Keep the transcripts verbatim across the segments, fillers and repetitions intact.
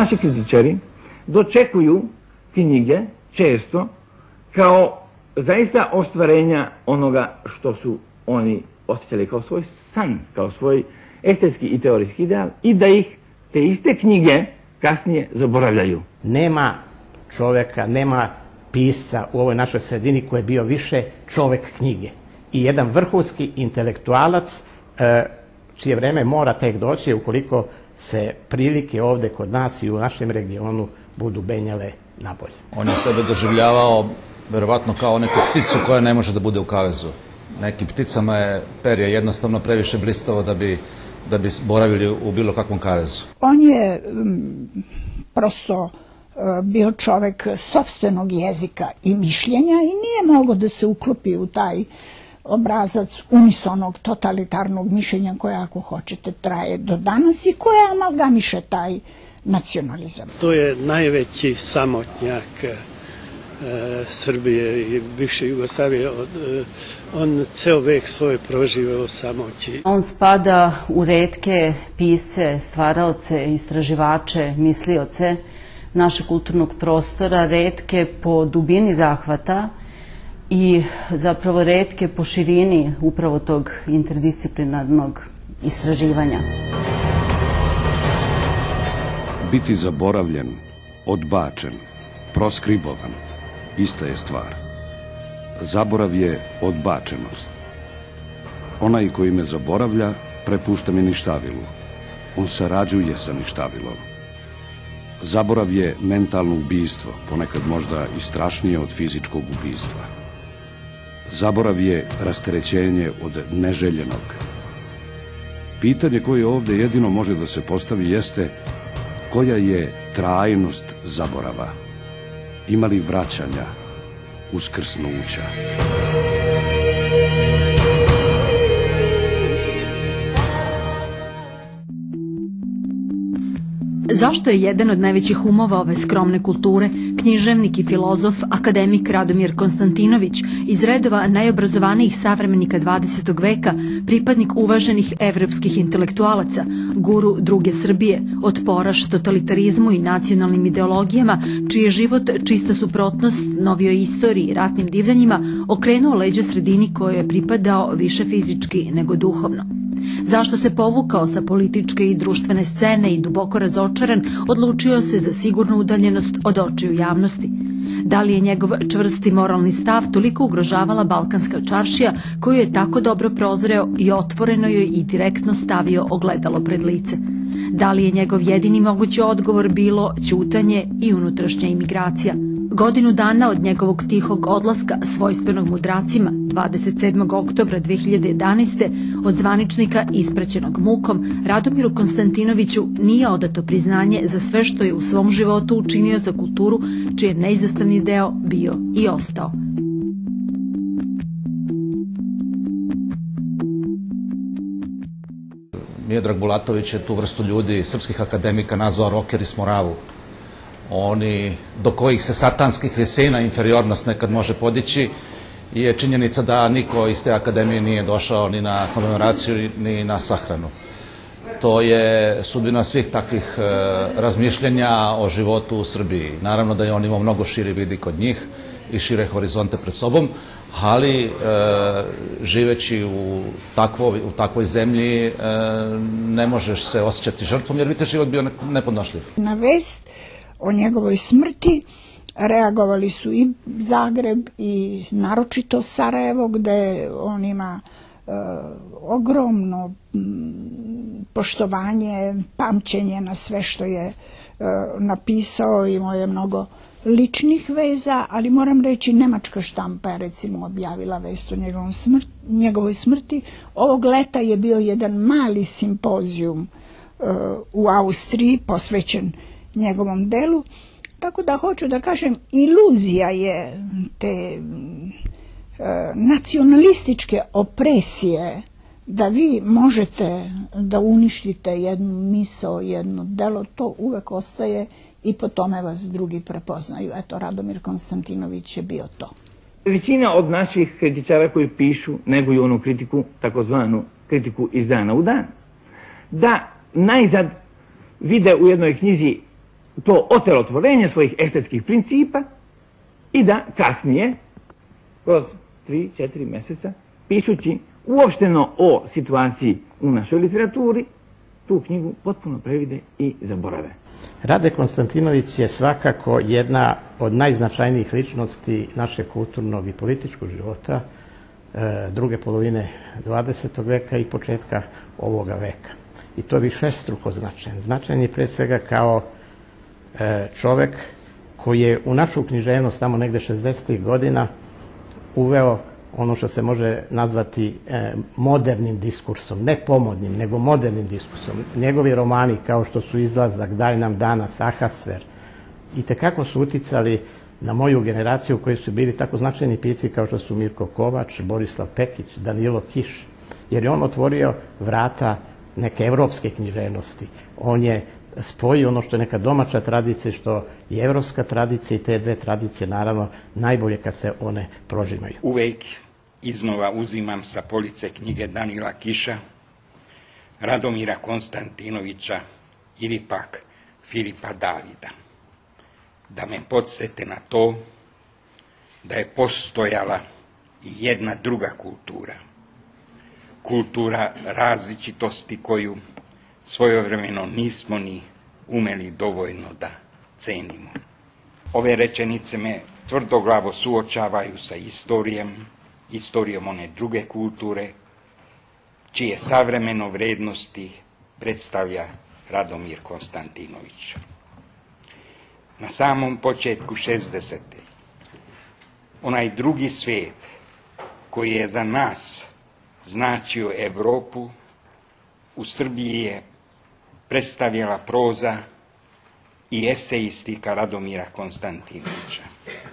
naši kritičari dočekuju knjige često kao zaista ostvarenja onoga što su oni osjećali kao svoj san, kao svoj estetski i teorijski ideal i da ih te iste knjige kasnije zaboravljaju. Nema čoveka, nema pisca u ovoj našoj sredini koji je bio više čovek knjige. I jedan vrhunski intelektualac čije vreme mora tek doći ukoliko se prilike ovde kod nas i u našem regionu budu benjale nabolje. On je sebe doživljavao verovatno kao neku pticu koja ne može da bude u kavezu. Nekim pticama je perje jednostavno previše blistavo da bi, da bi boravili u bilo kakvom kavezu. On je prosto bio čovek sopstvenog jezika i mišljenja i nije mogao da se uklopi u taj obrazac unisonog totalitarnog mišljenja koje, ako hoćete, traje do danas i koje amalgamiše taj nacionalizam. To je najveći samotnjak Srbije i bivše Jugoslavije. On ceo vek svoj proživeo u samoći. On spada u retke pisce, stvaraoce, istraživače, mislioce našeg kulturnog prostora, retke po dubini zahvata i zapravo retke po širini upravo tog interdisciplinarnog istraživanja. Biti zaboravljen, odbačen, proskribovan, ista je stvar. Zaborav je odbačenost. Onaj koji me zaboravlja, prepušta mi ništavilu. On sarađuje sa ništavilom. Zaborav je mentalno ubistvo, ponekad možda i strašnije od fizičkog ubistva. Zaborav je rasterećenje od neželjenog. Pitanje koje ovde jedino može da se postavi jeste koja je trajnost zaborava? Ima li vraćanja, uskrsnuća? Zašto je jedan od najvećih umova ove skromne kulture, književnik i filozof, akademik Radomir Konstantinović, iz redova najobrazovanijih savremenika dvadesetog veka, pripadnik uvaženih evropskih intelektualaca, guru druge Srbije, otporaš totalitarizmu i nacionalnim ideologijama, čiji je život čista suprotnost novijoj istoriji i ratnim divljanjima, okrenuo leđa sredini kojoj je pripadao više fizički nego duhovno? Zašto se povukao sa političke i društvene scene i duboko razočaran odlučio se za sigurnu udaljenost od očiju javnosti? Da li je njegov čvrsti moralni stav toliko ugrožavala balkanska čaršija koju je tako dobro prozreo i otvoreno joj i direktno stavio ogledalo pred lice? Da li je njegov jedini mogući odgovor bilo ćutanje i unutrašnja imigracija? Godinu dana od njegovog tihog odlaska, svojstvenog mudracima, dvadeset sedmog oktobra dve hiljade jedanaeste. od zvaničnika ispraćenog mukom, Radomiru Konstantinoviću nije odato priznanje za sve što je u svom životu učinio za kulturu, čiji je neizostavni deo bio i ostao. Miodrag Bulatović je tu vrstu ljudi, srpskih akademika, nazvao rokeri s moravu. Oni do kojih se satanskih visina inferiornost nekad može podići je činjenica da niko iz te akademije nije došao ni na komemoraciju ni na sahranu. To je sudbina svih takvih razmišljenja o životu u Srbiji. Naravno da je on imao mnogo širi vidi kod njih i šire horizonte pred sobom, ali živeći u takvoj zemlji ne možeš se osjećati žrtvom jer bi te život bio nepodnošljiv. Na vest o njegovoj smrti reagovali su i Zagreb i naročito Sarajevo, gde on ima ogromno poštovanje, pamćenje na sve što je napisao, imao je mnogo ličnih veza, ali moram reći nemačka štampa je recimo objavila vest o njegovoj smrti. Ovog leta je bio jedan mali simpozijum u Austriji posvećen njegovom delu, tako da hoću da kažem, iluzija je te nacionalističke opresije da vi možete da uništite jednu misao, jedno delo, to uvek ostaje i po tome vas drugi prepoznaju. Eto, Radomir Konstantinović je bio to. Većina od naših kritičara koji pišu neguju onu kritiku, takozvanu kritiku iz dana u dan. Da najzad vide u jednoj knjizi to otelotvorenje svojih estetskih principa i da kasnije, kroz tri, četiri mjeseca, pišući uopšteno o situaciji u našoj literaturi, tu knjigu potpuno previde i zaborave. Rade Konstantinović je svakako jedna od najznačajnijih ličnosti našeg kulturnog i političkog života druge polovine dvadesetog veka i početka ovoga veka. I to je višestruko značajan. Značajan je pre svega kao čovek koji je u našu književnost tamo negde šezdesetih godina uveo ono što se može nazvati modernim diskursom, ne pomodnim, nego modernim diskursom. Njegovi romani kao što su Izlazak, Daj nam danas, Ahasver, i tekako su uticali na moju generaciju koji su bili tako značajni pisci kao što su Mirko Kovač, Borislav Pekić, Danilo Kiš, jer je on otvorio vrata neke evropske književnosti. On je spojio ono što je neka domaća tradicija, što je evropska tradicija, i te dve tradicije naravno najbolje kad se one prožimaju. Uvek iznova uzimam sa police knjige Danila Kiša, Radomira Konstantinovića ili pak Filipa Davida, da me podsete na to da je postojala i jedna druga kultura, kultura različitosti koju svojevremeno nismo ni umeli dovoljno da cenimo. Ove rečenice me tvrdoglavo suočavaju sa istorijom, istorijom one druge kulture, čije savremeno vrednosti predstavlja Radomir Konstantinović. Na samom početku šezdesete onaj drugi svijet koji je za nas značio Evropu, u Srbiji je predstavljala proza i esejistika Radomira Konstantinovića.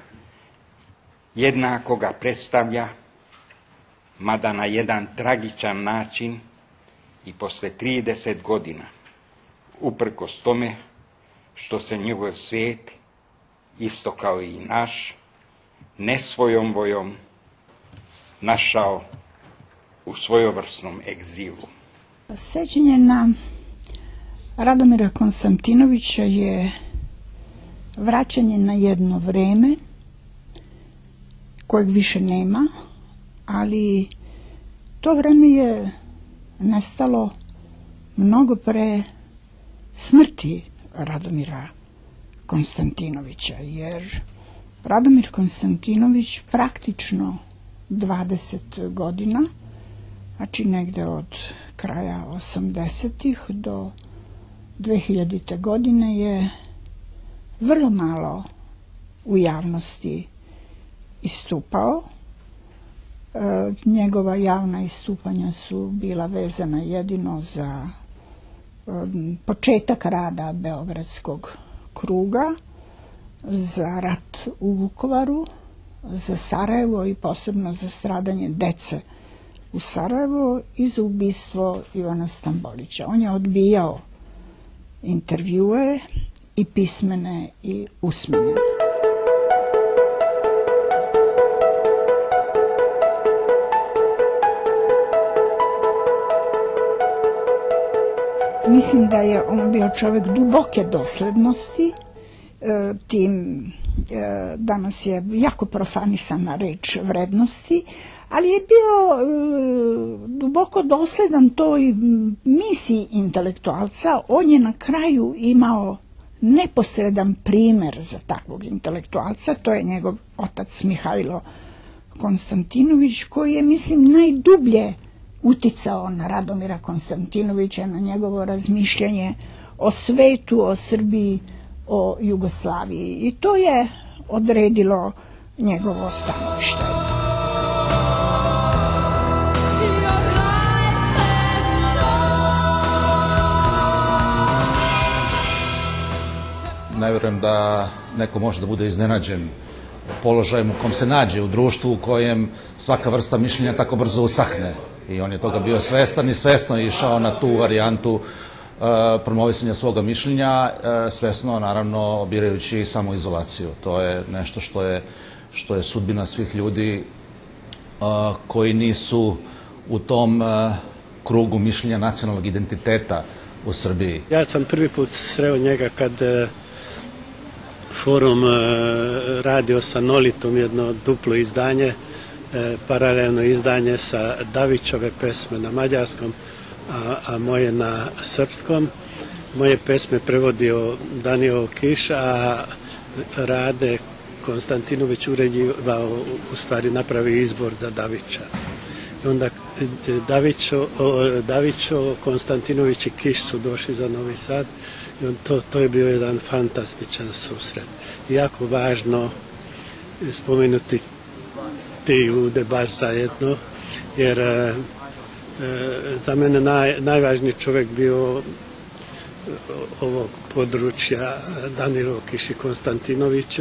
Jednako ga predstavlja, mada na jedan tragičan način, i posle trideset godina, uprkos tome što se njegov svijet, isto kao i naš, ne svojom voljom našao u svojevrsnom egzilu. Sećanje na Radomira Konstantinovića je vraćanje na jedno vreme kojeg više nema, ali to vreme je nestalo mnogo pre smrti Radomira Konstantinovića, jer Radomir Konstantinović praktično dvadeset godina, znači negde od kraja osamdesetih do dvehiljadite godine, je vrlo malo u javnosti istupao. E, njegova javna istupanja su bila vezana jedino za e, početak rada Beogradskog kruga, za rat u Vukovaru, za Sarajevo i posebno za stradanje dece u Sarajevo i za ubistvo Ivana Stambolića. On je odbijao intervjue i pismene i usmene. Mislim da je on bio čovjek duboke doslednosti, tim danas je jako profanisana reč vrednosti, ali je bio duboko dosledan toj misiji intelektualca. On je na kraju imao neposredan primer za takvog intelektualca, to je njegov otac Mihajlo Konstantinović, koji je, mislim, najdublje uticao na Radomira Konstantinovića, na njegovo razmišljanje o svetu, o Srbiji, o Jugoslaviji. I to je odredilo njegovo stanovište. Ne vjerujem da neko može da bude iznenađen položajem u kom se nađe, u društvu u kojem svaka vrsta mišljenja tako brzo usahne. I on je toga bio svestan i svesno je išao na tu varijantu uh, promovisanja svoga mišljenja, uh, svesno naravno birajući samoizolaciju. To je nešto što je, što je sudbina svih ljudi uh, koji nisu u tom uh, krugu mišljenja nacionalnog identiteta u Srbiji. Ja sam prvi put sreo njega kad Forum radio sa Nolitom jedno duplo izdanje, paralelno izdanje sa Davićove pesme na mađarskom, a moje na srpskom. Moje pesme prevodio Danilo Kiš, a Rade Konstantinović uređivao, u stvari napravi izbor za Davića. I onda Davićo, Davićo, Konstantinović i Kiš su došli za Novi Sad i to, to je bio jedan fantastičan susret. Jako važno spomenuti te ljude baš zajedno, jer e, za mene naj, najvažniji čovjek bio ovog područja Danilo Kiš i Konstantinović.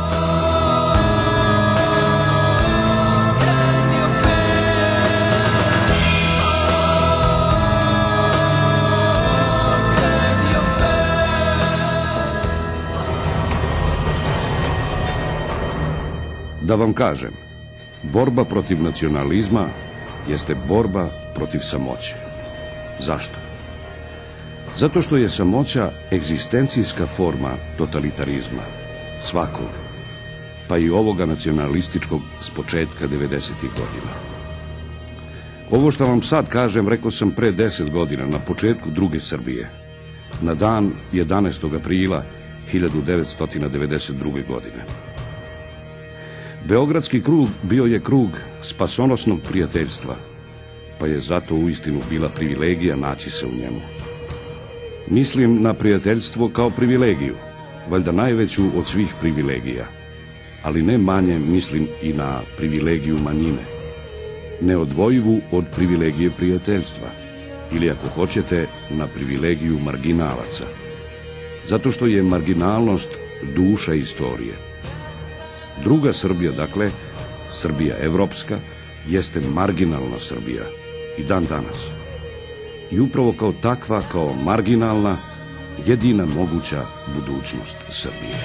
Da vam kažem, borba protiv nacionalizma jeste borba protiv samoće. Zašto? Zato što je samoća egzistencijska forma totalitarizma, svakog, pa i ovoga nacionalističkog s početka devedesetih godina. Ovo što vam sad kažem, rekao sam pre deset godina, na početku druge Srbije, na dan jedanaestog aprila hiljadu devetsto devedeset druge. godine. Beogradski krug bio je krug spasonosnog prijateljstva, pa je zato uistinu bila privilegija naći se u njemu. Mislim na prijateljstvo kao privilegiju, valjda najveću od svih privilegija, ali ne manje mislim i na privilegiju manjine, neodvojivu od privilegije prijateljstva, ili ako hoćete, na privilegiju marginalaca, zato što je marginalnost duša istorije. Druga Srbija, dakle, Srbija evropska, jeste marginalna Srbija i dan danas. I upravo kao takva, kao marginalna, jedina moguća budućnost Srbije.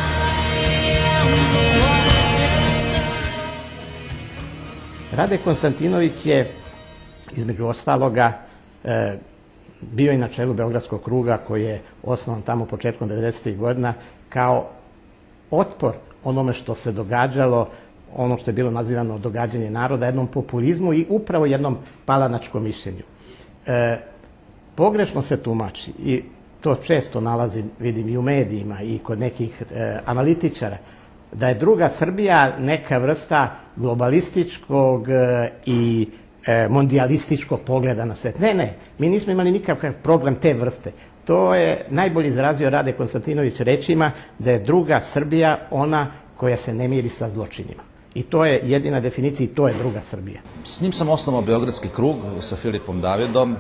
Rade Konstantinović je, između ostaloga, e, bio i na čelu Beogradskog kruga, koji je osnovan tamo početkom devedesetih godina kao otpor onome što se događalo, ono što je bilo nazivano događanje naroda, jednom populizmu i upravo jednom palanačkom mišljenju. E, pogrešno se tumači, i to često nalazim, vidim i u medijima i kod nekih e, analitičara, da je druga Srbija neka vrsta globalističkog e, i e, mondijalističkog pogleda na svet. Ne, ne, mi nismo imali nikakav problem te vrste. To je najbolje izrazio Rade Konstantinović rečima da je druga Srbija ona koja se ne miri sa zločinima. I to je jedina definicija i to je druga Srbija. S njim sam osnovao Beogradski krug sa Filipom Davidom.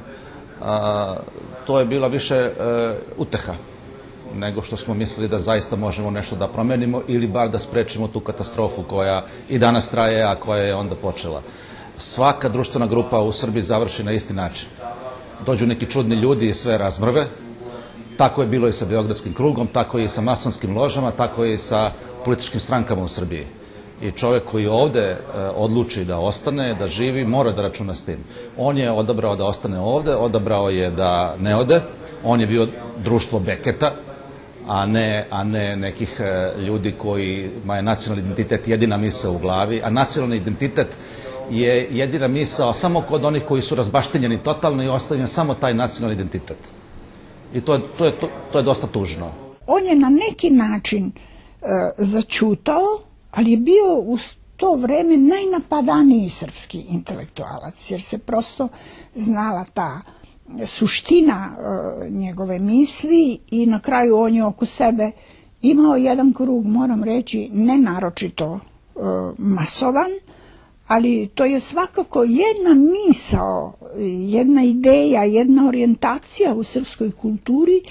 A, to je bila više e, uteha nego što smo mislili da zaista možemo nešto da promenimo ili bar da sprečimo tu katastrofu koja i danas traje, a koja je onda počela. Svaka društvena grupa u Srbiji završi na isti način. Dođu neki čudni ljudi i sve razmrve. Tako je bilo i sa Beogradskim krugom, tako je i sa masonskim ložama, tako je i sa političkim strankama u Srbiji. I čovjek koji ovde e, odluči da ostane, da živi, mora da računa s tim. On je odabrao da ostane ovde, odabrao je da ne ode. On je bio društvo Beketa, a ne, a ne nekih e, ljudi kojima je nacionalni identitet jedina misao u glavi. A nacionalni identitet je jedina misao samo kod onih koji su razbaštenjeni totalno i ostavljen samo taj nacionalni identitet. I to je, to je, to, to je dosta tužno. On je na neki način e, začutao, ali je bio u to vreme najnapadaniji srpski intelektualac, jer se prosto znala ta suština e, njegove misli i na kraju on je oko sebe imao jedan krug, moram reći, ne naročito e, masovan, ali to je svakako jedna misao, jedna ideja, jedna orijentacija u srpskoj kulturi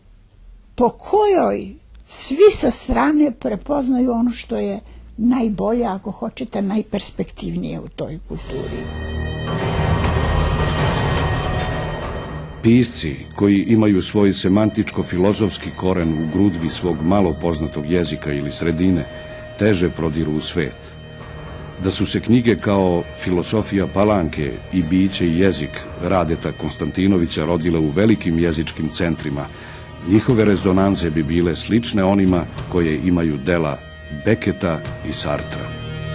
po kojoj svi sa strane prepoznaju ono što je najbolje, ako hoćete, najperspektivnije u toj kulturi. Pisci koji imaju svoj semantičko-filozofski koren u grudvi svog malo poznatog jezika ili sredine teže prodiru u svet. Da su se knjige kao Filosofija Palanke i Biće i jezik Radeta Konstantinovića rodile u velikim jezičkim centrima, Njihove rezonance bi bile slične onima koje imaju dela Beketa i Sartra.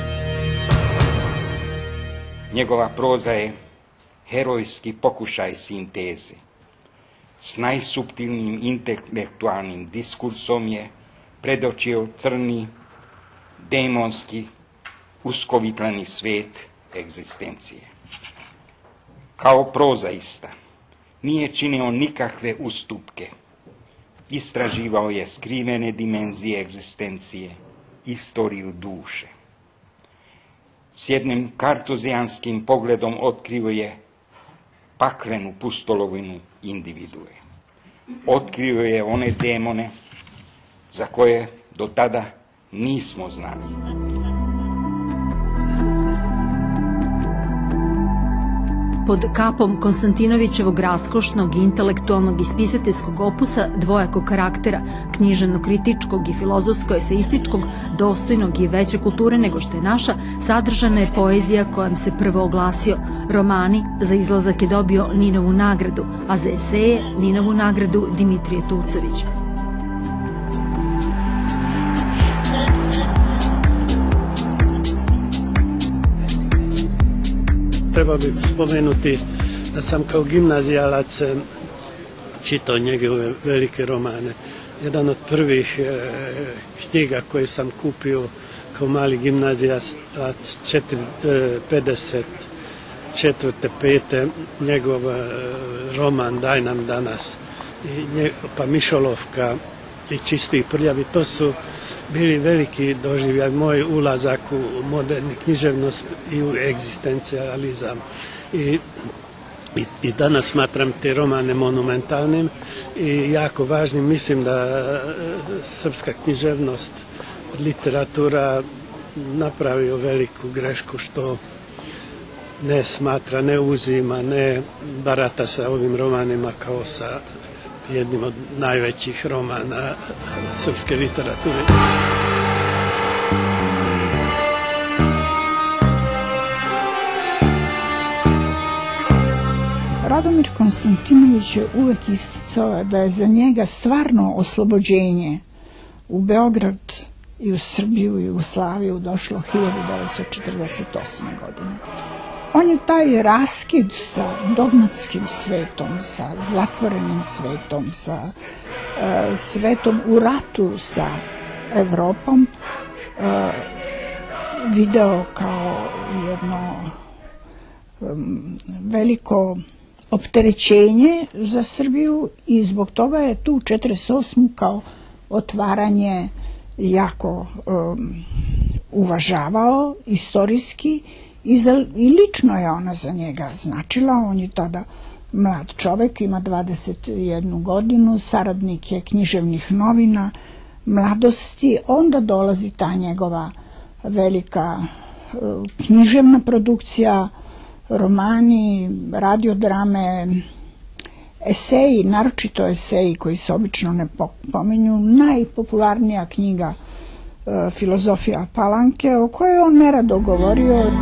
Njegova proza je herojski pokušaj sinteze. S najsuptilnijim intelektualnim diskursom je predočio crni, demonski, uskovitlani svet egzistencije. Kao prozaista nije činio nikakve ustupke. Istraživao je skrivene dimenzije egzistencije, istoriju duše. S jednim kartuzijanskim pogledom otkrio je paklenu pustolovinu individue. Otkrio je one demone za koje do tada nismo znali. Pod kapom Konstantinovićevog raskošnog, intelektualnog i spisateljskog opusa dvojakog karaktera, književno-kritičkog i filozofsko-eseističkog, dostojnog i veće kulture nego što je naša, sadržana je poezija kojom se prvo oglasio. Romani, za izlazak je dobio Ninovu nagradu, a za eseje Ninovu nagradu Dimitrije Turcovića. Treba bih spomenuti da sam kao gimnazijalac čitao njegove velike romane. Jedan od prvih e, knjiga koje sam kupio kao mali gimnazijalac pedeset četvrte pete njegov e, roman Daj nam danas, i nje, pa Mišolovka i Čisti i prljavi. To su bili veliki doživljaj, moj ulazak u moderni književnost i u egzistencijalizam. I, i, i danas smatram te romane monumentalnim i jako važnim. Mislim da srpska književnost, literatura napravio veliku grešku što ne smatra, ne uzima, ne barata sa ovim romanima kao sa jednim od najvećih romana srpske literature. Radomir Konstantinović je uvek isticao da je za njega stvarno oslobođenje u Beograd i u Srbiju i u Jugoslaviju došlo hiljadu devetsto četrdeset osme. godine. On je taj raskid sa dogmatskim svetom, sa zatvorenim svetom, sa e, svetom u ratu sa Evropom e, video kao jedno e, veliko opterećenje za Srbiju i zbog toga je tu četrdeset osmu kao otvaranje jako um, uvažavao istorijski i, za, i lično je ona za njega značila. On je tada mlad čovek, ima dvadeset jednu godinu, saradnik je književnih novina, mladosti, onda dolazi ta njegova velika uh, književna produkcija, romani, radiodrame, eseji, naročito eseji koji se obično ne pominju. Najpopularnija knjiga e, Filozofija Palanke, o kojoj on nerado govorio.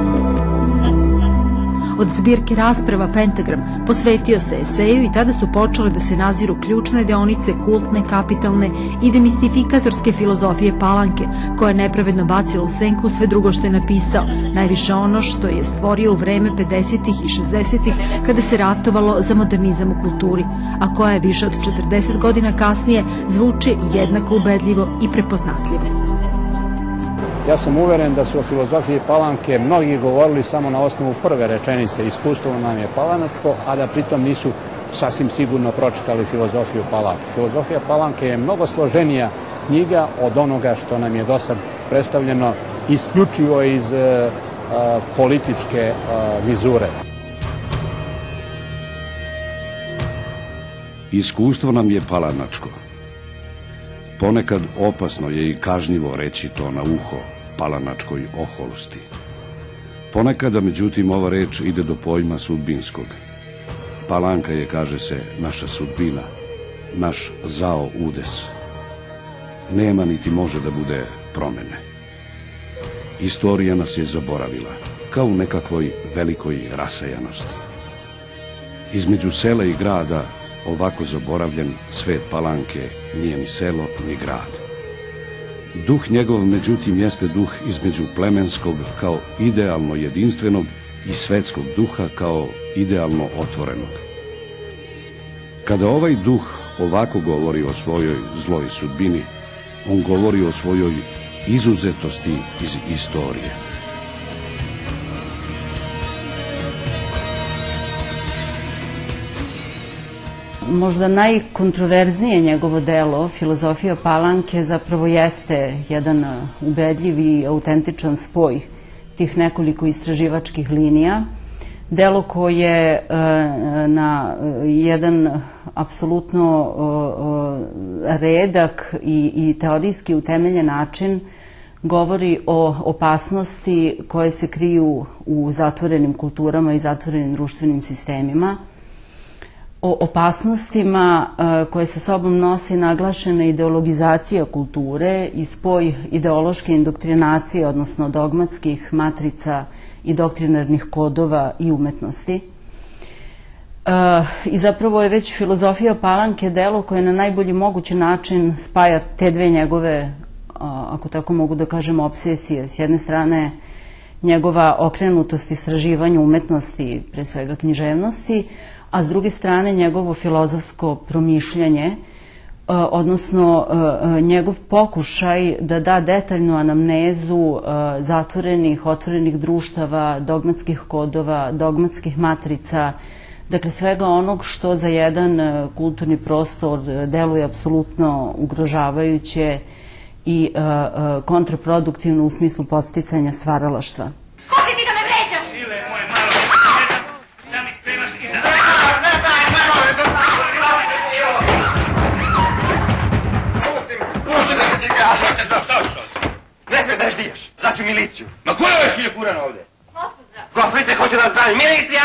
Od zbirke rasprava Pentagram posvetio se eseju i tada su počele da se naziru ključne deonice kultne, kapitalne i demistifikatorske filozofije Palanke, koja je nepravedno bacila u senku sve drugo što je napisao, najviše ono što je stvorio u vreme pedesetih i šezdesetih kada se ratovalo za modernizam u kulturi, a koja je više od četrdeset godina kasnije zvuči jednako ubedljivo i prepoznatljivo. Ja sam uveren da su o filozofiji Palanke mnogi govorili samo na osnovu prve rečenice, iskustvo nam je palanačko, a da pritom nisu sasvim sigurno pročitali filozofiju Palanke. Filozofija Palanke je mnogo složenija knjiga od onoga što nam je do sad predstavljeno isključivo iz e, a, političke a, vizure. Iskustvo nam je palanačko. Ponekad opasno je i kažnjivo reći to na uho palanačkoj oholosti. Ponekada, međutim, ova reč ide do pojma sudbinskog. Palanka je, kaže se, naša sudbina, naš zao udes. Nema niti može da bude promene. Istorija nas je zaboravila, kao u nekakvoj velikoj rasejanosti. Između sela i grada ovako zaboravljen, svet Palanke nije ni selo, ni grad. Duh njegov, međutim, jeste duh između plemenskog kao idealno jedinstvenog i svetskog duha kao idealno otvorenog. Kada ovaj duh ovako govori o svojoj zloj sudbini, on govori o svojoj izuzetosti iz istorije. Možda najkontroverznije njegovo delo, Filozofija Palanke, zapravo jeste jedan ubedljiv i autentičan spoj tih nekoliko istraživačkih linija. Delo koje na jedan apsolutno redak i teorijski utemeljen način govori o opasnosti koje se kriju u zatvorenim kulturama i zatvorenim društvenim sistemima, o opasnostima koje sa sobom nosi naglašena ideologizacija kulture i spoj ideološke indoktrinacije, odnosno dogmatskih matrica i doktrinarnih kodova i umetnosti. I zapravo je već Filozofija Palanke delo koje na najbolji mogući način spaja te dve njegove, ako tako mogu da kažem, obsesije. S jedne strane njegova okrenutost istraživanju umetnosti, pre svega književnosti, a s druge strane njegovo filozofsko promišljanje, odnosno njegov pokušaj da da detaljnu anamnezu zatvorenih, otvorenih društava, dogmatskih kodova, dogmatskih matrica, dakle svega onog što za jedan kulturni prostor deluje apsolutno ugrožavajuće i kontraproduktivno u smislu podsticanja stvaralaštva. Ko si ti da me vređaš? Ile moje malo, da mi spremaš iza... Ne, daj, nemoj, da putim, putim da ti kažem. Ne smiješ da je biješ, daću miliciju. Ma ko je ovaj šilje kuran ovde? Gospodice, hoće da znam, milicija!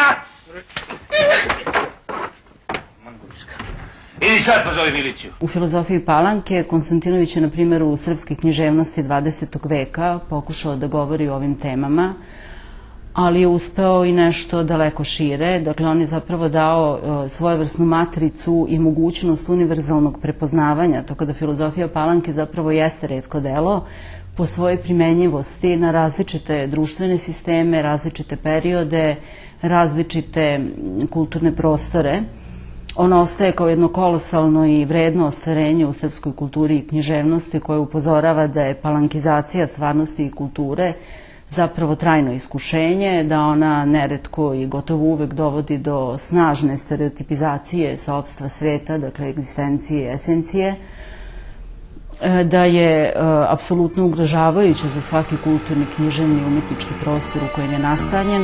Idi sad pozovi miliciju. U Filozofiji Palanke Konstantinović je, na primjer, u srpske književnosti dvadesetog veka pokušao da govori o ovim temama, ali je uspeo i nešto daleko šire. Dakle, on je zapravo dao svojevrsnu matricu i mogućnost univerzalnog prepoznavanja, tako da Filozofija Palanke zapravo jeste retko delo po svojoj primenjivosti na različite društvene sisteme, različite periode, različite kulturne prostore. Ona ostaje kao jedno kolosalno i vredno ostvarenje u srpskoj kulturi i književnosti koje upozorava da je palankizacija stvarnosti i kulture zapravo trajno iskušenje, da ona neretko i gotovo uvek dovodi do snažne stereotipizacije saopštva sveta, dakle egzistencije i esencije, da je apsolutno ugrožavajuća za svaki kulturni, književni i umetnički prostor u kojem je nastanjen.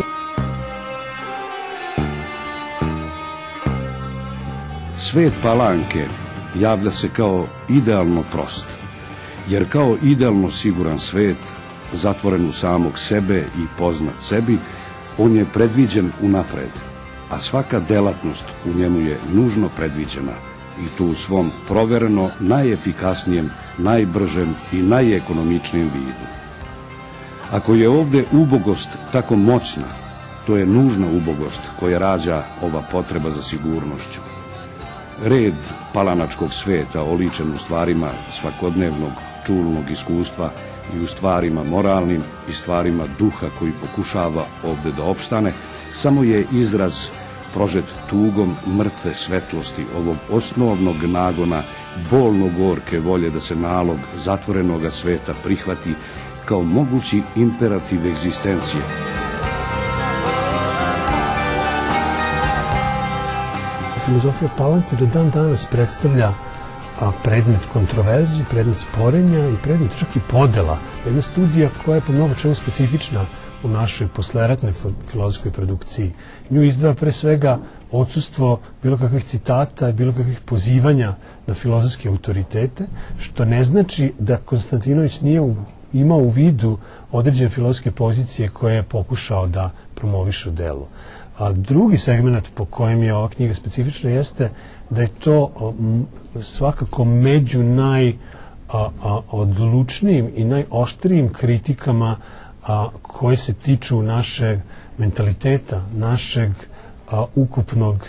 Svet Palanke javlja se kao idealno prost, jer kao idealno siguran svet, zatvoren u samog sebe i poznat sebi, on je predviđen unapred, a svaka delatnost u njemu je nužno predviđena i to u svom provereno najefikasnijem, najbržem i najekonomičnijem vidu. Ako je ovde ubogost tako moćna, to je nužna ubogost koja rađa ova potreba za sigurnošću. Red palanačkog sveta oličen u stvarima svakodnevnog čulnog iskustva i u stvarima moralnim i stvarima duha koji pokušava ovde da opstane, samo je izraz prožet tugom mrtve svetlosti ovog osnovnog nagona bolno gorke volje da se nalog zatvorenoga sveta prihvati kao mogući imperativ egzistencije. Filozofija Palanke do dan danas predstavlja predmet kontroverzije, predmet sporenja i predmet čak i podela. Jedna studija koja je po mnogo čemu specifična u našoj posleratnoj filozofskoj produkciji. Nju izdvaja pre svega odsustvo bilo kakvih citata i bilo kakvih pozivanja na filozofske autoritete, što ne znači da Konstantinović nije imao u vidu određene filozofske pozicije koje je pokušao da promoviše u delu. A drugi segment po kojem je ova knjiga specifična jeste da je to svakako među najodlučnijim i najoštrijim kritikama koje se tiču našeg mentaliteta, našeg ukupnog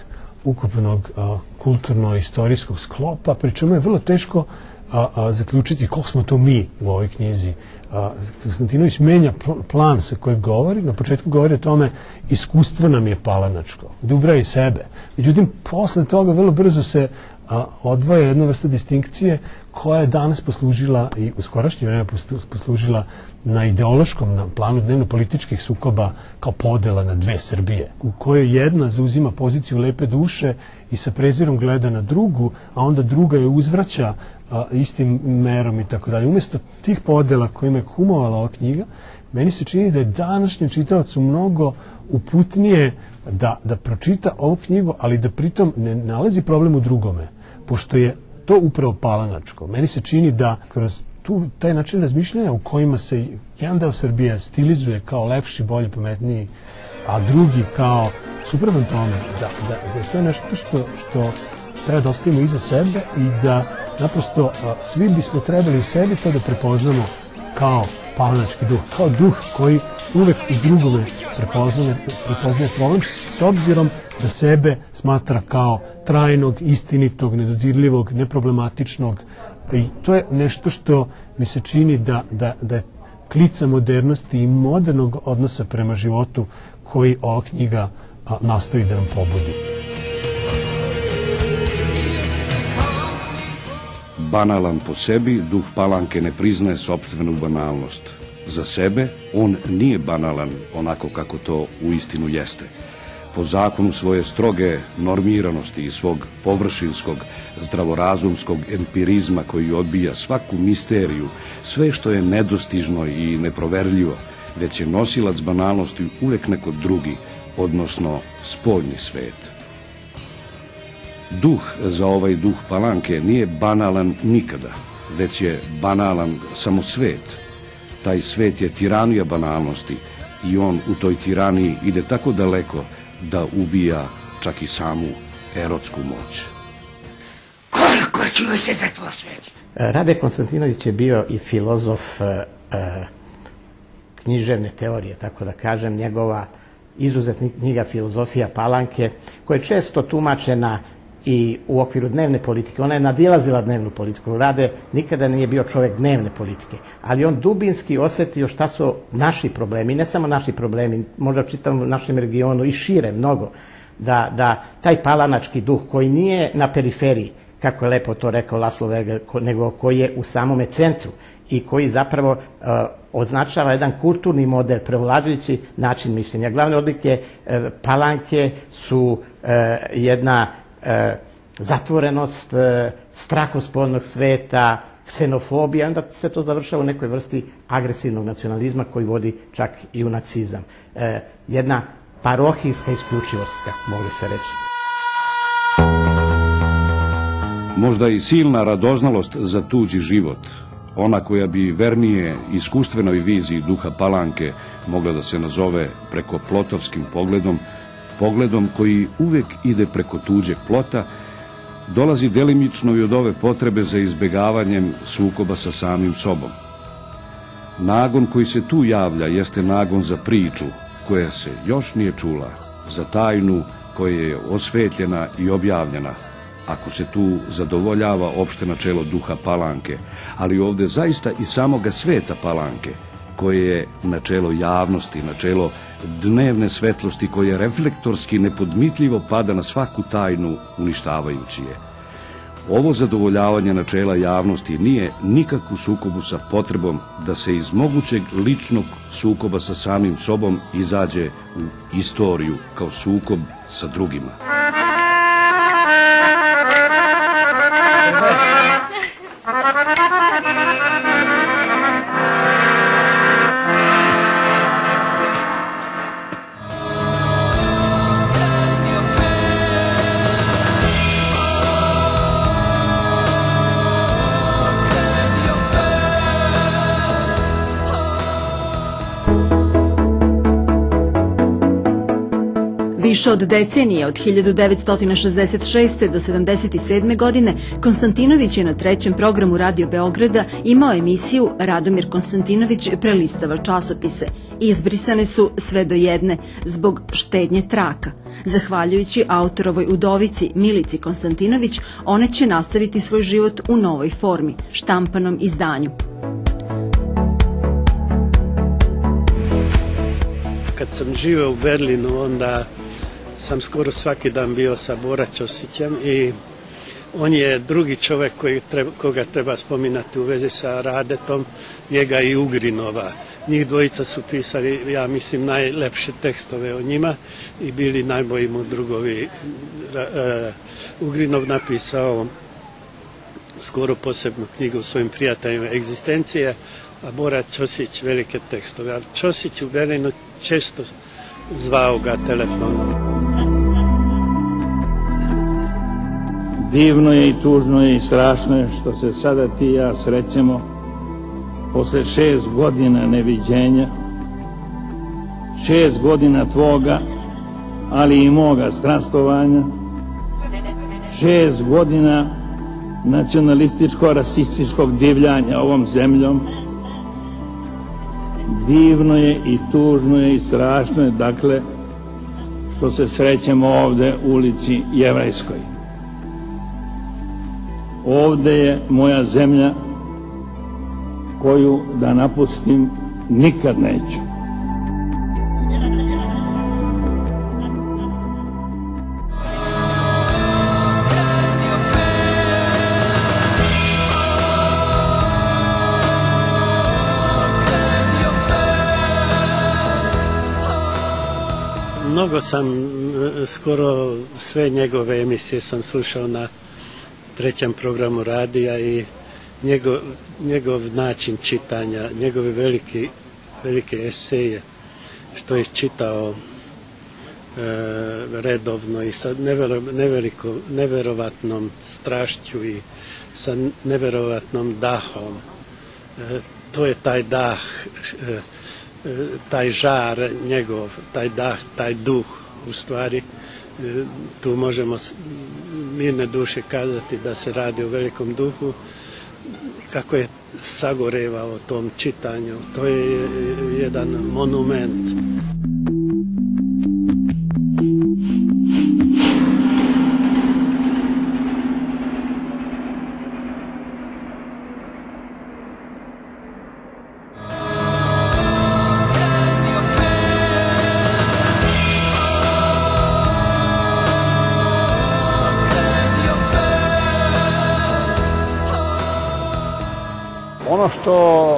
ukupnog kulturno-istorijskog sklopa, pri čemu je vrlo teško zaključiti koliko smo to mi u ovoj knjizi. Konstantinović menja plan sa kojeg govori, na početku govori o tome iskustvo nam je palanačko, da ubraja i sebe. Međutim, posle toga vrlo brzo se odvaja jedna vrsta distinkcije koja je danas poslužila i u skorašnje vreme poslužila na ideološkom, na planu dnevno-političkih sukoba kao podela na dve Srbije, u kojoj jedna zauzima poziciju lepe duše i sa prezirom gleda na drugu, a onda druga je uzvraća istim merom i tako dalje. Umesto tih podela kojima je kumovala ova knjiga, meni se čini da je današnjem čitavacu mnogo uputnije da, da pročita ovu knjigu, ali da pritom ne nalazi problem u drugome, pošto je to upravo palanačko. Meni se čini da kroz tu, taj način razmišljanja u kojima se jedan deo Srbije stilizuje kao lepši, bolji, pametniji, a drugi kao suprotan tome, da, da, da to je nešto što, što treba da ostavimo iza sebe i da naprosto a, svi bismo trebali u sebi to da prepoznamo kao palanački duh, kao duh koji uvek u drugome prepoznaje, prepoznaje problem s obzirom da sebe smatra kao trajnog, istinitog, nedodirljivog, neproblematičnog. I to je nešto što mi se čini da, da, da je klica modernosti i modernog odnosa prema životu koji ova knjiga a, nastoji da nam pobudi. Banalan po sebi, duh Palanke ne priznaje sopstvenu banalnost. Za sebe on nije banalan onako kako to uistinu jeste. Po zakonu svoje stroge normiranosti i svog površinskog, zdravorazumskog empirizma koji odbija svaku misteriju, sve što je nedostižno i neproverljivo, već je nosilac banalnosti uvek neko drugi, odnosno spoljni svet. Duh za ovaj duh Palanke nije banalan nikada, već je banalan samo svet. Taj svet je tiranija banalnosti i on u toj tiraniji ide tako daleko da ubija čak i samu erotsku moć. Koliko ću se za to sve? Rade Konstantinović je bio i filozof e, e, književne teorije, tako da kažem, njegova izuzetna knjiga Filozofija Palanke, koja je često tumačena i u okviru dnevne politike. Ona je nadilazila dnevnu politiku. Rade nikada nije bio čovjek dnevne politike, ali on dubinski osetio šta su naši problemi, ne samo naši problemi, možda čitam u našem regionu i šire mnogo, da, da taj palanački duh koji nije na periferiji, kako je lepo to rekao Laslo Verger, nego koji je u samome centru i koji zapravo uh, označava jedan kulturni model, prevlađujući način mišljenja. Glavne odlike uh, Palanke su uh, jedna E, zatvorenost, e, strah od spoljnog sveta, ksenofobija, onda se to završava u nekoj vrsti agresivnog nacionalizma koji vodi čak i u nacizam. E, jedna parohijska isključivost, kako mogli se reći. Možda i silna radoznalost za tuđi život, ona koja bi vernije iskustvenoj viziji duha Palanke mogla da se nazove preko plotovskim pogledom, pogledom koji uvek ide preko tuđeg plota, dolazi delimično i od ove potrebe za izbegavanjem sukoba sa samim sobom. Nagon koji se tu javlja jeste nagon za priču koja se još nije čula, za tajnu koja je osvetljena i objavljena, ako se tu zadovoljava opšte načelo duha Palanke, ali ovde zaista i samoga sveta Palanke, koje je načelo javnosti, načelo dnevne svetlosti koje reflektorski nepodmitljivo pada na svaku tajnu uništavajući je. Ovo zadovoljavanje načela javnosti nije nikak u sukobu sa potrebom da se iz mogućeg ličnog sukoba sa samim sobom izađe u istoriju kao sukob sa drugima. Više od decenije, od hiljadu devetsto šezdeset šeste. do sedamdeset sedme. godine, Konstantinović je na trećem programu Radio Beograda imao emisiju Radomir Konstantinović prelistava časopise. Izbrisane su sve do jedne, zbog štednje traka. Zahvaljujući autorovoj udovici Milici Konstantinović, one će nastaviti svoj život u novoj formi, štampanom izdanju. Kad sam živeo u Berlinu, onda sam skoro svaki dan bio sa Bora Ćosićem i on je drugi čovjek koji treba, koga treba spominati u vezi sa Radetom, njega i Ugrinova. Njih dvojica su pisali, ja mislim, najlepše tekstove o njima i bili najbolji mu drugovi. Uh, Ugrinov napisao skoro posebnu knjigu svojim prijateljima Egzistencije, a Bora Ćosić velike tekstove. A Ćosić u Berlinu često zvao ga telefonom. Divno je i tužno je i strašno je što se sada ti i ja srećemo posle šest godina neviđenja, šest godina tvoga, ali i moga strastovanja, šest godina nacionalističko-rasističkog divljanja ovom zemljom. Divno je i tužno je i strašno je, dakle, što se srećemo ovde u ulici Jevrejskoj. Ovde je moja zemlja koju da napustim nikad neću. Mnogo sam, skoro sve njegove emisije sam slušao na trećem programu radija i njegov, njegov način čitanja, njegove veliki, velike eseje, što je čitao e, redovno i sa nevero, neveliko, neverovatnom strašću i sa neverovatnom dahom. E, to je taj dah, e, taj žar njegov, taj dah, taj duh, u stvari, tu možemo mirne duše kazati da se radi o velikom duhu, kako je sagorevao tom čitanju, to je jedan monument. Ono što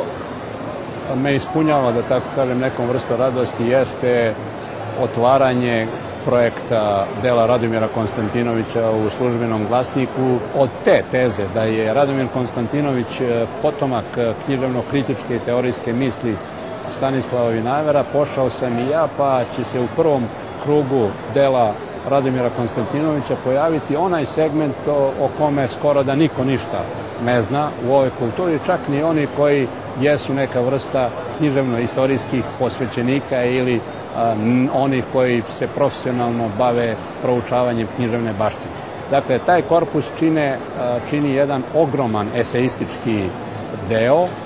me ispunjava, da tako kažem, nekom vrstom radosti jeste otvaranje projekta dela Radomira Konstantinovića u Službenom glasniku. Od te teze da je Radomir Konstantinović potomak književno-kritičke i teorijske misli Stanislava Vinajvera pošao sam i ja, pa će se u prvom krugu dela Radomira Konstantinovića pojaviti onaj segment o, o kome skoro da niko ništa ne zna u ovoj kulturi, čak ni oni koji jesu neka vrsta književno-istorijskih posvećenika ili a, oni koji se profesionalno bave proučavanjem književne baštine. Dakle, taj korpus čine, a, čini jedan ogroman eseistički deo a,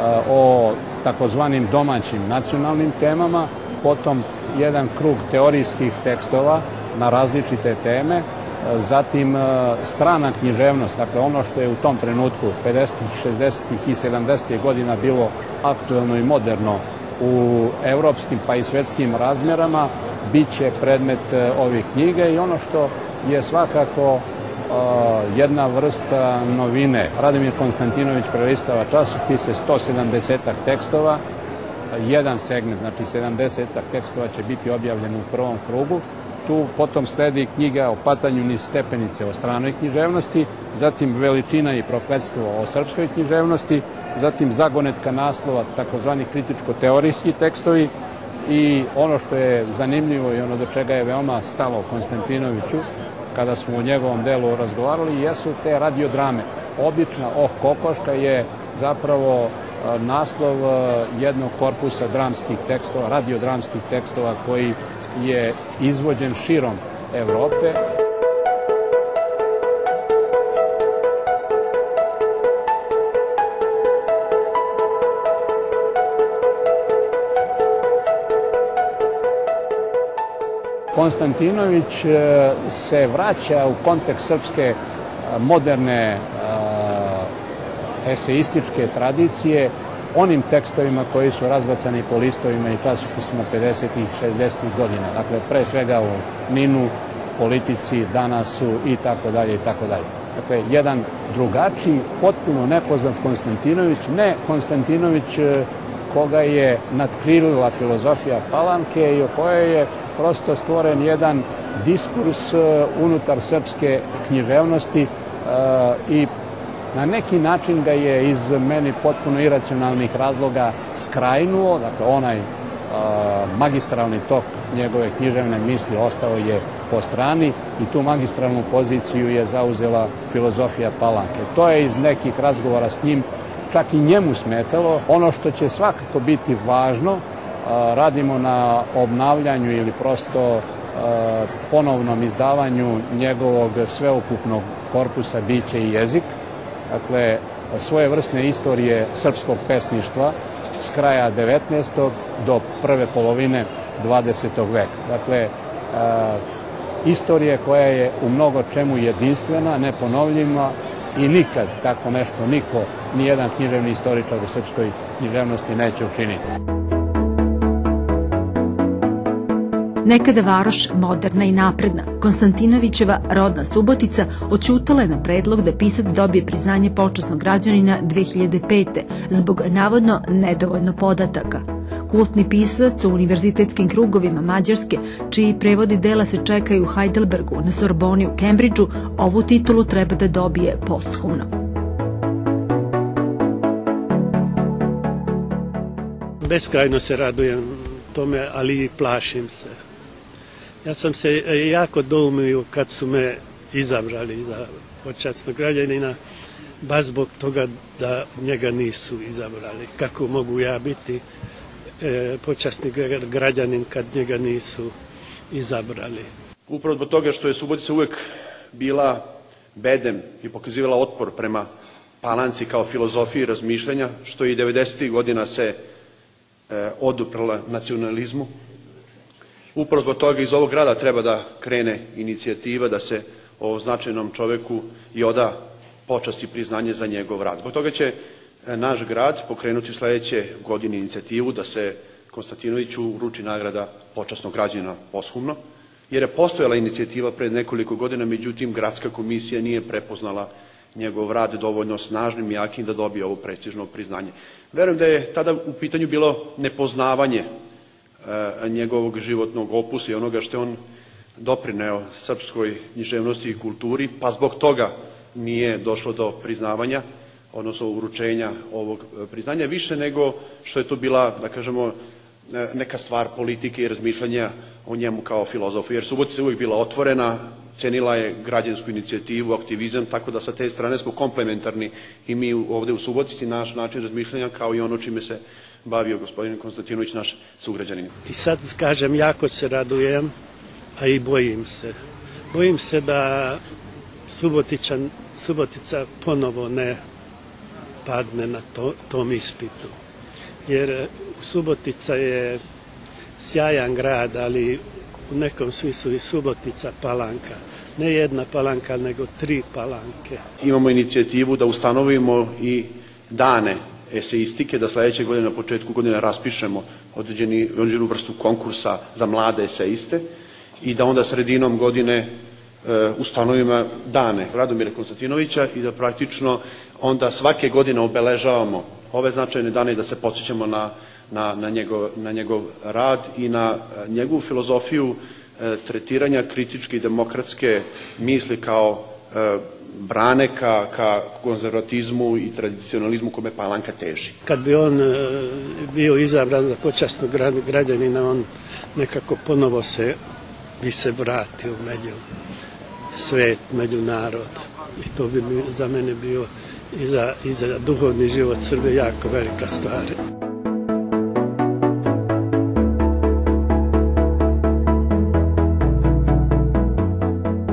o takozvanim domaćim nacionalnim temama, potom jedan krug teorijskih tekstova na različite teme, zatim strana književnost, dakle ono što je u tom trenutku pedesetih, šezdesetih i sedamdesetih godina bilo aktuelno i moderno u evropskim pa i svetskim razmjerama, bit će predmet ovih knjiga i ono što je svakako jedna vrsta novine. Radomir Konstantinović prelistava časopise, sto sedamdesetak tekstova, jedan segment, znači sedamdesetak tekstova će biti objavljen u prvom krugu. Tu potom sledi knjiga o patanju niz stepenice o stranoj književnosti, zatim Veličina i prokletstvo o srpskoj književnosti, zatim zagonetka naslova, takozvani kritičko-teorijski tekstovi i ono što je zanimljivo i ono do čega je veoma stalo Konstantinoviću, kada smo u njegovom delu razgovarali, jesu te radiodrame. Obična Oh kokoška je zapravo naslov jednog korpusa dramskih tekstova, radiodramskih tekstova koji je izvođen širom Evrope. Konstantinović se vraća u kontekst srpske moderne eseističke tradicije onim tekstovima koji su razbacani po listovima i časopisima pedesetih i šezdesetih godina. Dakle, pre svega u Ninu, Politici, Danasu i tako dalje i tako dalje. Dakle, jedan drugačiji, potpuno nepoznat Konstantinović, ne Konstantinović koga je nadkrilila filozofija Palanke i o kojoj je prosto stvoren jedan diskurs unutar srpske književnosti i na neki način ga je iz meni potpuno iracionalnih razloga skrajnuo, dakle onaj magistralni tok njegove književne misli ostao je po strani i tu magistralnu poziciju je zauzela filozofija Palanke. To je iz nekih razgovora s njim čak i njemu smetalo. Ono što će svakako biti važno, radimo na obnavljanju ili prosto ponovnom izdavanju njegovog sveukupnog korpusa Biće i jezik, dakle svojevrsne istorije srpskog pesništva s kraja devetnaestog do prve polovine dvadesetog veka. Dakle, istorija koja je u mnogo čemu jedinstvena, neponovljiva i nikad tako nešto niko, ni jedan književni istoričar u srpskoj književnosti neće učiniti. Nekada varoš moderna i napredna, Konstantinovićeva rodna Subotica oćutala je na predlog da pisac dobije priznanje počasnog građanina dve hiljade pete zbog navodno nedovoljno podataka. Kultni pisac u univerzitetskim krugovima Mađarske, čiji prevodi dela se čekaju u Heidelbergu, na Sorboni u Kembridžu, ovu titulu treba da dobije posthumno. Beskrajno se radujem tome, ali i plašim se. Ja sam se jako doumio kad su me izabrali za počasnog građanina, baš zbog toga da njega nisu izabrali. Kako mogu ja biti e, počasni građanin kad njega nisu izabrali? Upravo zbog toga što je Subotica uvek bila bedem i pokazivala otpor prema Palanci kao filozofiji razmišljanja, što i devedesetih godina se e, oduprla nacionalizmu. Upravo zbog toga iz ovog grada treba da krene inicijativa da se o značajnom čoveku i oda počast i priznanje za njegov rad. Zbog toga će naš grad pokrenuti u sledeće godine inicijativu da se Konstantinoviću uruči nagrada počasnog građanina posthumno, jer je postojala inicijativa pred nekoliko godina, međutim gradska komisija nije prepoznala njegov rad dovoljno snažnim i jakim da dobije ovo prestižno priznanje. Verujem da je tada u pitanju bilo nepoznavanje njegovog životnog opusa i onoga što je on doprineo srpskoj književnosti i kulturi, pa zbog toga nije došlo do priznavanja, odnosno uručenja ovog priznanja, više nego što je to bila, da kažemo, neka stvar politike i razmišljanja o njemu kao filozofu, jer Subotica je uvijek bila otvorena, cenila je građansku inicijativu, aktivizam, tako da sa te strane smo komplementarni i mi ovde u Subotici, naš način razmišljanja kao i ono čime se bavio gospodin Konstantinović, naš sugrađanin. I sad kažem, jako se radujem, a i bojim se. Bojim se da Subotičan, Subotica ponovo ne padne na to, tom ispitu. Jer Subotica je sjajan grad, ali u nekom smislu i Subotica Palanka. Ne jedna Palanka, nego tri Palanke. Imamo inicijativu da ustanovimo i dane eseistike, da sledeće godine na početku godine raspišemo određeni, određenu vrstu konkursa za mlade eseiste i da onda sredinom godine e, ustanovimo dane Radomira Konstantinovića i da praktično onda svake godine obeležavamo ove značajne dane i da se podsjećamo na, na, na, njegov, na njegov rad i na njegovu filozofiju e, tretiranja kritičke i demokratske misli kao e, brane ka, ka konzervatizmu i tradicionalizmu kome Palanka teži. Kad bi on e, bio izabran za počasnog građanina, on nekako ponovo se bi se vratio među svet, među narod. I to bi za mene bio i za, i za duhovni život Srbije jako velika stvar.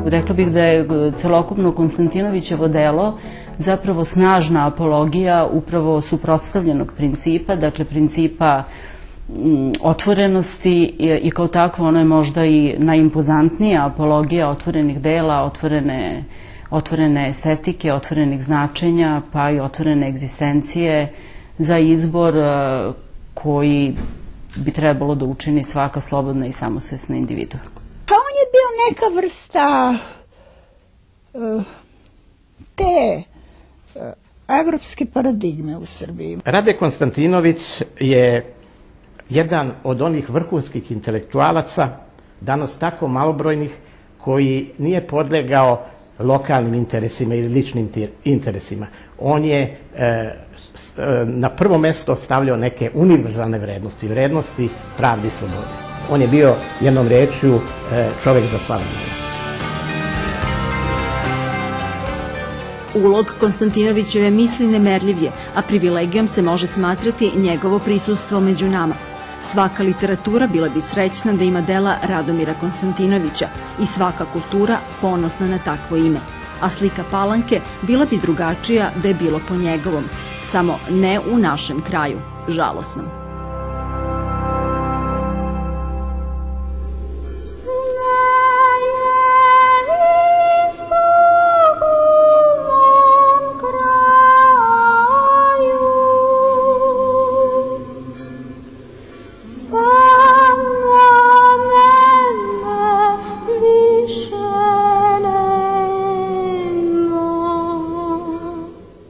Rekla bih da je celokupno Konstantinovićevo delo zapravo snažna apologija upravo suprotstavljenog principa, dakle principa otvorenosti i kao takvo ono je možda i najimpozantnija apologija otvorenih dela, otvorene, otvorene estetike, otvorenih značenja, pa i otvorene egzistencije za izbor koji bi trebalo da učini svaka slobodna i samosvesna individua. Pa on je bio neka vrsta uh, te uh, evropske paradigme u Srbiji. Rade Konstantinović je jedan od onih vrhunskih intelektualaca, danas tako malobrojnih, koji nije podlegao lokalnim interesima ili ličnim interesima. On je e, na prvo mesto stavljao neke univerzalne vrednosti, vrednosti pravde i slobode. On je bio, jednom rečju, e, čovek za sva vremena. Ulog Konstantinovićeve misli nemerljiv je, a privilegijom se može smatrati njegovo prisustvo među nama. Svaka literatura bila bi srećna da ima dela Radomira Konstantinovića i svaka kultura ponosna na takvo ime. A slika Palanke bila bi drugačija da je bilo po njegovom, samo ne u našem kraju, žalosnom.